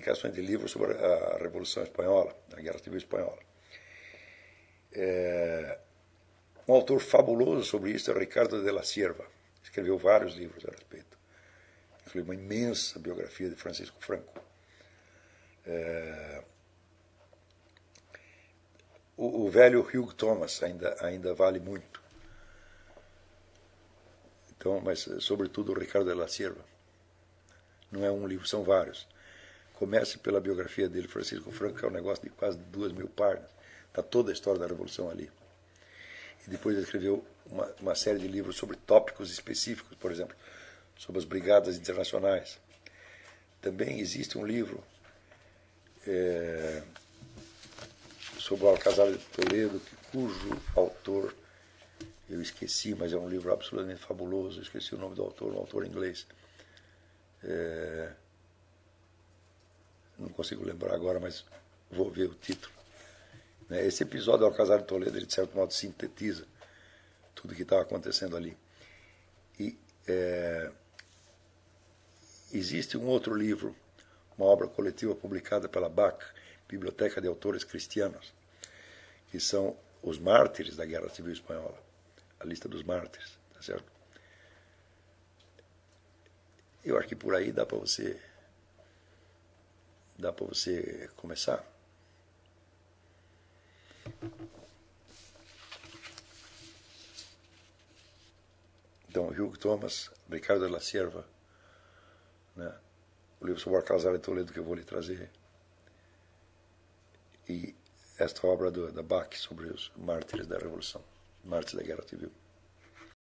indicações de livros sobre a Revolução Espanhola, a Guerra Civil Espanhola. Um autor fabuloso sobre isso é Ricardo de la Sierva. Escreveu vários livros a respeito. Escreveu uma imensa biografia de Francisco Franco. O velho Hugh Thomas ainda vale muito. Então, mas, sobretudo, o Ricardo de la Sierva. Não é um livro, são vários. Comece pela biografia dele, Francisco Franco, que é um negócio de quase 2.000 páginas. Está toda a história da Revolução ali. E depois ele escreveu uma série de livros sobre tópicos específicos, por exemplo, sobre as brigadas internacionais. Também existe um livro sobre o Alcázar de Toledo, cujo autor eu esqueci, mas é um livro absolutamente fabuloso. Eu esqueci o nome do autor, um autor inglês. Não consigo lembrar agora, mas vou ver o título. Esse episódio do Alcázar de Toledo, ele de certo modo sintetiza tudo o que estava acontecendo ali. E existe um outro livro, uma obra coletiva publicada pela BAC, Biblioteca de Autores Cristianos, que são os mártires da Guerra Civil Espanhola, a lista dos mártires, tá certo? Eu acho que por aí dá para você começar. Então, Hugh Thomas, Ricardo de la Sierva, né? O livro sobre o Alcázar de Toledo que eu vou lhe trazer, e esta obra da BAC sobre os mártires da Revolução, mártires da Guerra Civil.